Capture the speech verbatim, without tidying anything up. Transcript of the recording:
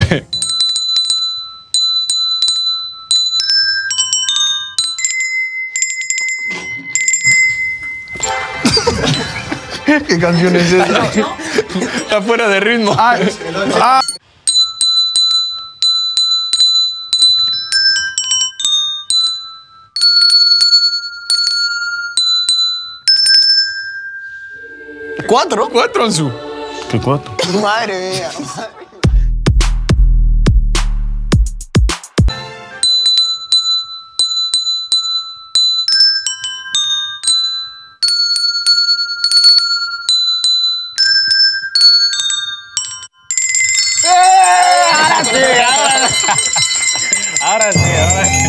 ¿Qué canción es esa? Está fuera de ritmo. Ah, ah. ¿Cuatro? ¿Cuatro, Ansu? ¿Qué cuatro? Madre mía. Ahora sí, ahora sí.